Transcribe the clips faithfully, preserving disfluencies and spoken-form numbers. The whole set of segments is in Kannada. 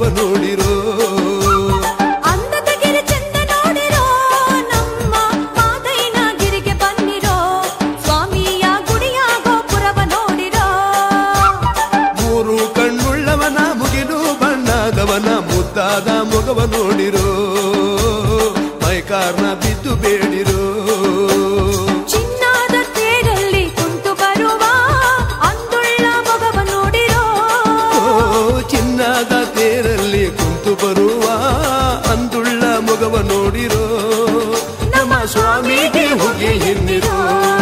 ಮೊಗವ ನೋಡಿರೋ. ಮುದ್ದಾದ ಮೊಗವ ನೋಡಿರೋ, ಮೈಕಾರ್ನ ಬಿದ್ದು ಬೇಡಿರೋ. ಚಿನ್ನದ ತೇರಲ್ಲಿ ಕುಂತು ಬರುವ ಅಂದುಳ್ಳ ಮೊಗವ ನೋಡಿರೋ. ಚಿನ್ನದ ತೇರಲ್ಲಿ ಕುಂತು ಬರುವ ಅಂದುಳ್ಳ ಮೊಗವ ನೋಡಿರೋ. ನಮ್ಮ ಸ್ವಾಮಿಗೆ ಹೋಗಿ ಎನ್ನಿರೋ.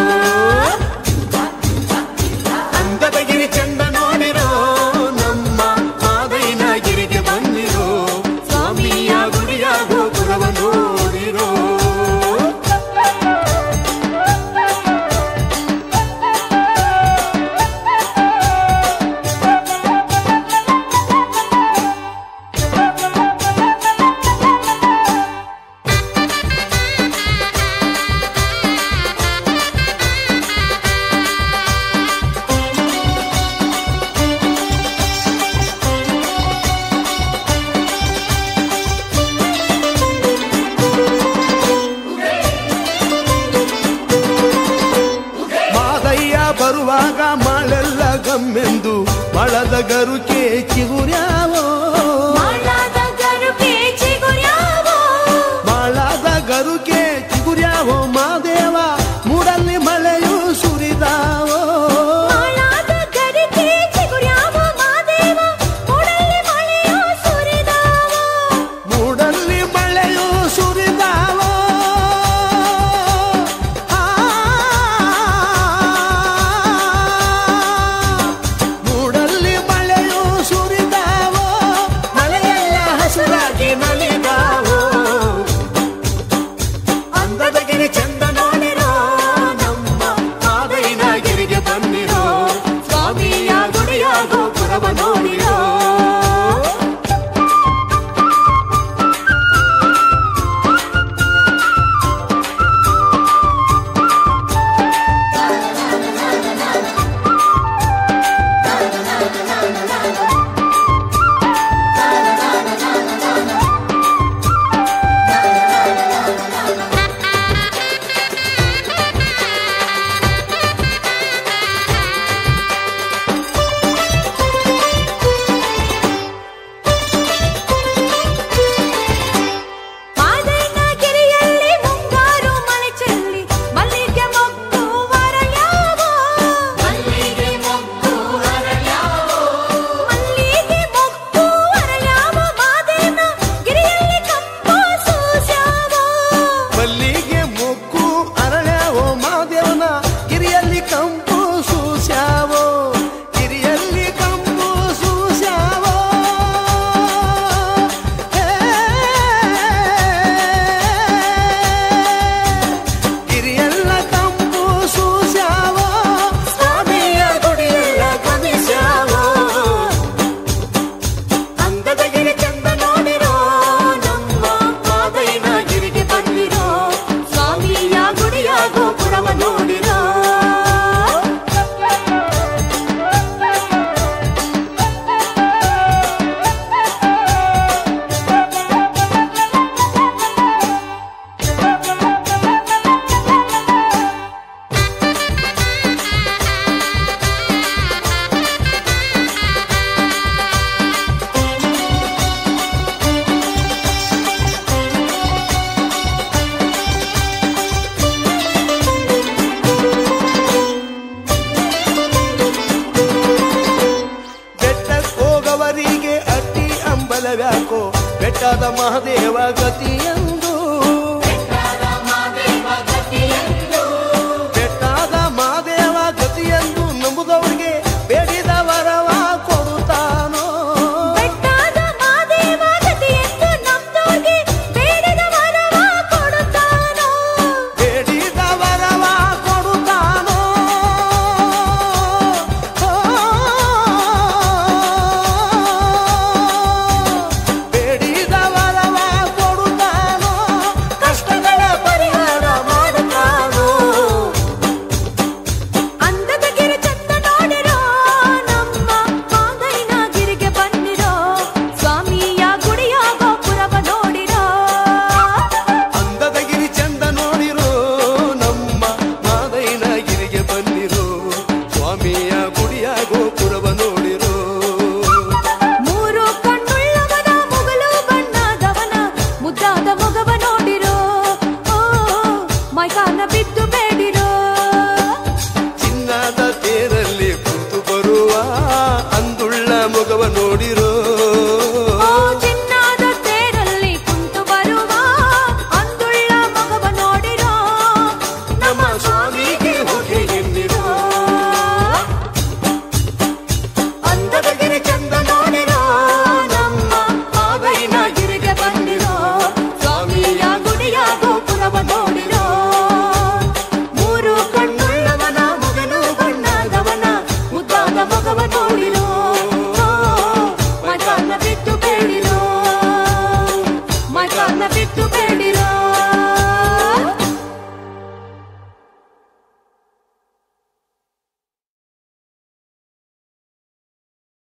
ಅಂದದಗಿರಿ ಚಂದ ನೋಡಿರೋ, ನಮ್ಮ ಮಾದೈನ ಗಿರಿಗೆ ಬಂದಿರೋ. ಸ್ವಾಮಿಯ ಗುಡಿಯ ಗೋಪುರವ ನೋಡಿರೋ. ಬರುವಾಗ ಮಾಳೆಲ್ಲ ಗಮ್ಮೆಂದು ಮಳದ ಗರುಕೆ ಚಿಗುರ್ಯಾವೋ. ಮಾಳದ ಗರುಕೆ ಚಿಗುರ್ಯಾವೋ. ಮಾಳದ ಗರುಕೆ ಚಿಗುರ್ಯಾವೋ ಮಾದೇವ ಮೂಡಲ್ಲಿ ಮಳೆಯು ಸುರಿದಾವೋ. ಮಾಳದ ಗರುಕೆ ಚಿಗುರ್ಯಾವೋ ಮಾದೇವ ಮೂಡಲ್ಲಿ ಮಳೆಯು ಸುರಿದಾವೋ. ಮೂಡಲ್ಲಿ ಮಳೆಯು ಸುರಿದಾವೋ. ಚಂದ ನೋಡಿರೋ, ನಮ್ಮ ಮಾದೈನ ಗಿರಿಗೆ ಬಂದಿರೋ. ಸ್ವಾಮಿಯ ಗುಡಿಯ ಗೋಪುರವ ನೋಡಿರೋ. ಬೆಟ್ಟದ ಮಹದೇವ ಗತಿಯ